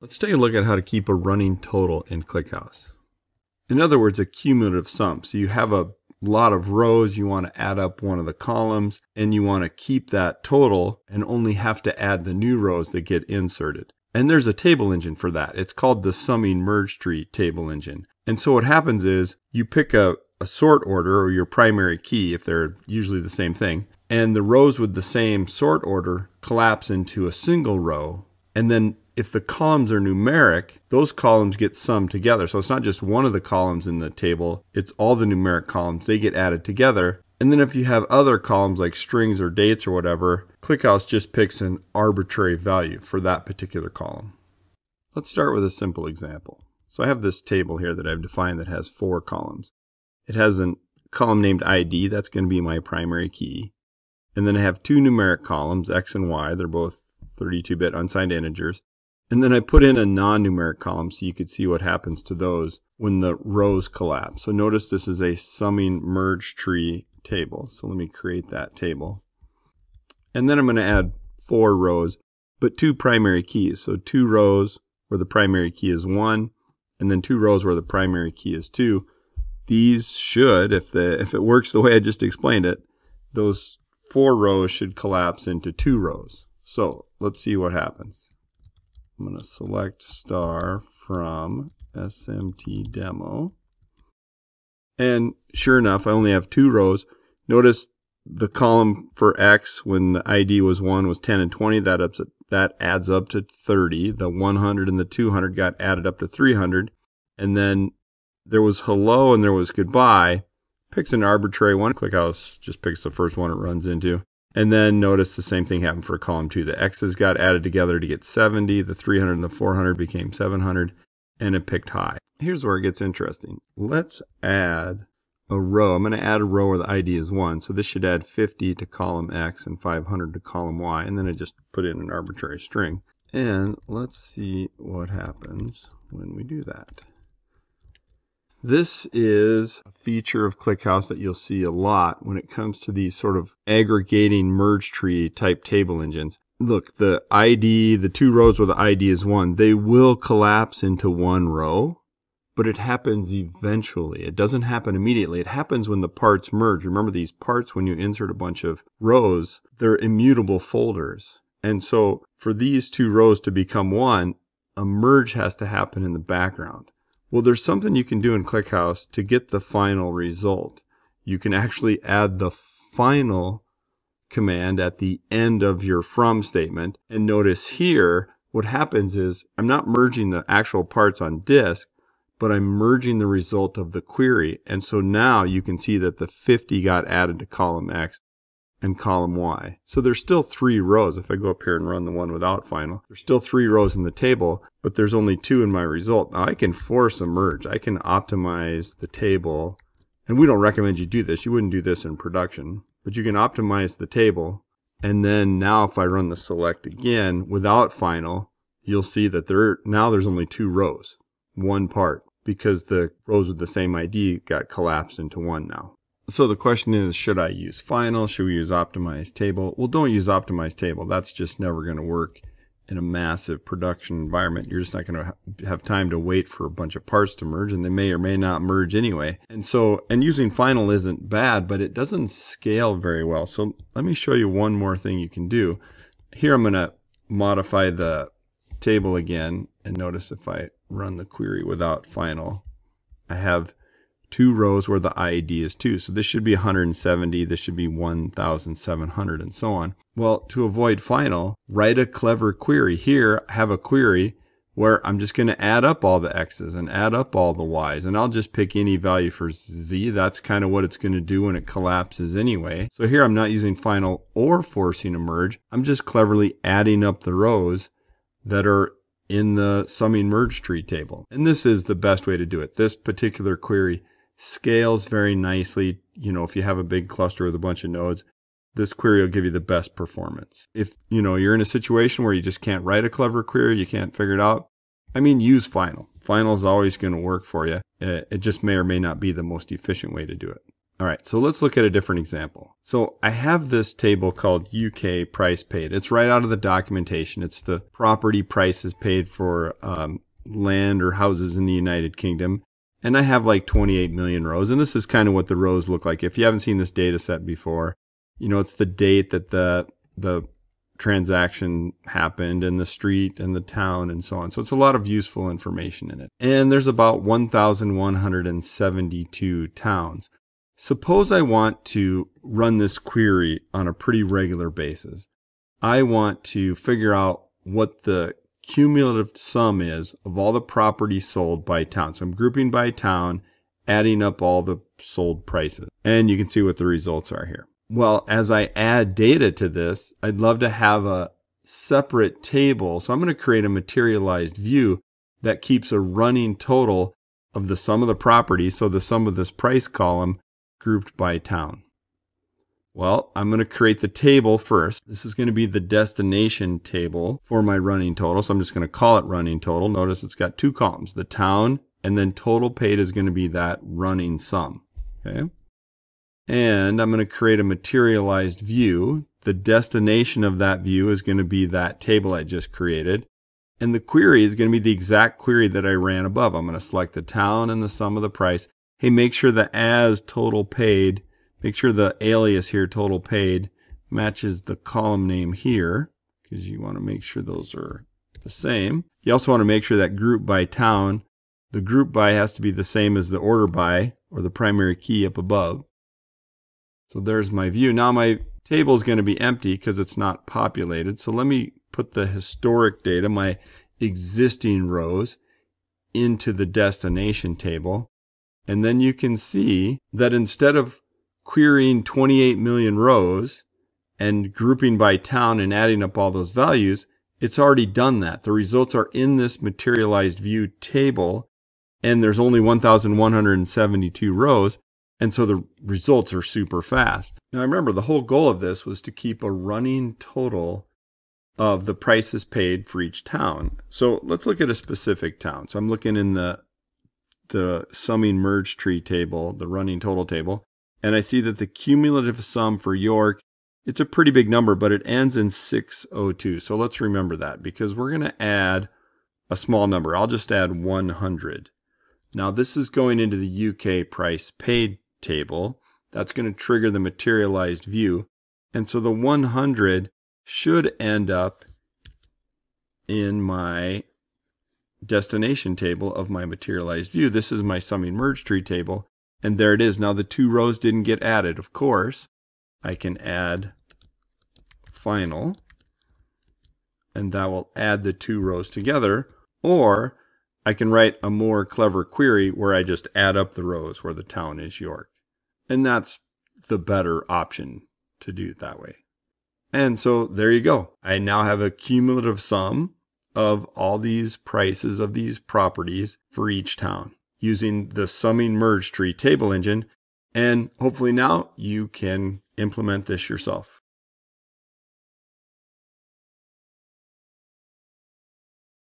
Let's take a look at how to keep a running total in ClickHouse. In other words, a cumulative sum. So you have a lot of rows, you want to add up one of the columns, and you want to keep that total and only have to add the new rows that get inserted. And there's a table engine for that. It's called the SummingMergeTree table engine. And so what happens is you pick a sort order, or your primary key if they're usually the same thing, and the rows with the same sort order collapse into a single row. And then if the columns are numeric, those columns get summed together. So it's not just one of the columns in the table, it's all the numeric columns. They get added together. And then if you have other columns like strings or dates or whatever, ClickHouse just picks an arbitrary value for that particular column. Let's start with a simple example. So I have this table here that I've defined that has 4 columns. It has a column named ID, that's going to be my primary key. And then I have 2 numeric columns, X and Y, they're both 32-bit unsigned integers. And then I put in a non-numeric column so you could see what happens to those when the rows collapse. So notice this is a SummingMergeTree table. So let me create that table. And then I'm going to add 4 rows, but 2 primary keys. So 2 rows where the primary key is 1, and then 2 rows where the primary key is 2. These should, if it works the way I just explained it, those 4 rows should collapse into 2 rows. So let's see what happens. I'm going to select star from SMT demo. And sure enough, I only have 2 rows. Notice the column for X when the ID was 1 was 10 and 20. That adds up to 30. The 100 and the 200 got added up to 300. And then there was hello and there was goodbye. Picks an arbitrary one. ClickHouse just picks the first one it runs into. And then notice the same thing happened for column 2. The X's got added together to get 70. The 300 and the 400 became 700. And it picked high. Here's where it gets interesting. Let's add a row. I'm going to add a row where the ID is 1. So this should add 50 to column X and 500 to column Y. And then I just put in an arbitrary string. And let's see what happens when we do that. This is a feature of ClickHouse that you'll see a lot when it comes to these sort of aggregating merge tree type table engines. Look, the ID, the 2 rows where the ID is 1, they will collapse into 1 row, but it happens eventually. It doesn't happen immediately. It happens when the parts merge. Remember, these parts, when you insert a bunch of rows, they're immutable folders. And so for these 2 rows to become 1, a merge has to happen in the background. Well, there's something you can do in ClickHouse to get the final result. You can actually add the final command at the end of your from statement. And notice here, what happens is I'm not merging the actual parts on disk, but I'm merging the result of the query. And so now you can see that the 50 got added to column X and column Y. So there's still 3 rows. If I go up here and run the one without final, there's still 3 rows in the table, but there's only 2 in my result. Now I can force a merge. I can optimize the table, and we don't recommend you do this. You wouldn't do this in production, but you can optimize the table. And then now if I run the select again without final, you'll see that now there's only 2 rows, 1 part, because the rows with the same ID got collapsed into 1 now. So the question is, should I use final? Should we use optimized table? Well, don't use optimized table. That's just never going to work in a massive production environment. You're just not going to have time to wait for a bunch of parts to merge, and they may or may not merge anyway. And using final isn't bad, but it doesn't scale very well. So let me show you one more thing you can do. Here I'm going to modify the table again, and notice if I run the query without final, I have 2 rows where the ID is 2. So this should be 170, this should be 1,700, and so on. Well, to avoid final, write a clever query. Here, I have a query where I'm just going to add up all the X's and add up all the Y's, and I'll just pick any value for Z. That's kind of what it's going to do when it collapses anyway. So here I'm not using final or forcing a merge. I'm just cleverly adding up the rows that are in the SummingMergeTree table. And this is the best way to do it. This particular query scales very nicely. You know, if you have a big cluster with a bunch of nodes, this query will give you the best performance. If you're in a situation where you just can't write a clever query, you can't figure it out, use final. Final is always going to work for you. It just may or may not be the most efficient way to do it. All right, so let's look at a different example. So I have this table called UK price paid. It's right out of the documentation. It's the property prices paid for land or houses in the United Kingdom. And I have like 28 million rows. And this is kind of what the rows look like. If you haven't seen this data set before, you know, it's the date that the transaction happened and the street and the town and so on. So it's a lot of useful information in it. And there's about 1,172 towns. Suppose I want to run this query on a pretty regular basis. I want to figure out what the cumulative sum is of all the properties sold by town. So I'm grouping by town, adding up all the sold prices. And you can see what the results are here. Well, as I add data to this, I'd love to have a separate table. So I'm going to create a materialized view that keeps a running total of the sum of the properties. So the sum of this price column grouped by town. Well, I'm going to create the table first. This is going to be the destination table for my running total. So I'm just going to call it running total. Notice it's got two columns, the town, and then total paid is going to be that running sum. Okay. And I'm going to create a materialized view. The destination of that view is going to be that table I just created. And the query is going to be the exact query that I ran above. I'm going to select the town and the sum of the price. Hey, make sure the as total paid, make sure the alias here, total paid, matches the column name here, because you want to make sure those are the same. You also want to make sure that group by town, the group by has to be the same as the order by, or the primary key up above. So there's my view. Now my table is going to be empty because it's not populated. So let me put the historic data, my existing rows, into the destination table. And then you can see that instead of querying 28 million rows and grouping by town and adding up all those values, it's already done that. The results are in this materialized view table, and there's only 1,172 rows. And so the results are super fast. Now remember, the whole goal of this was to keep a running total of the prices paid for each town. So let's look at a specific town. So I'm looking in the SummingMergeTree table, the running total table, and I see that the cumulative sum for York, it's a pretty big number, but it ends in 602. So let's remember that because we're going to add a small number. I'll just add 100. Now this is going into the UK price paid table. That's going to trigger the materialized view. And so the 100 should end up in my destination table of my materialized view. This is my SummingMergeTree table, and there it is. Now the two rows didn't get added. Of course, I can add final, and that will add the two rows together, or I can write a more clever query where I just add up the rows where the town is York. And that's the better option to do it that way. And so there you go. I now have a cumulative sum of all these prices of these properties for each town using the SummingMergeTree table engine. And hopefully now you can implement this yourself.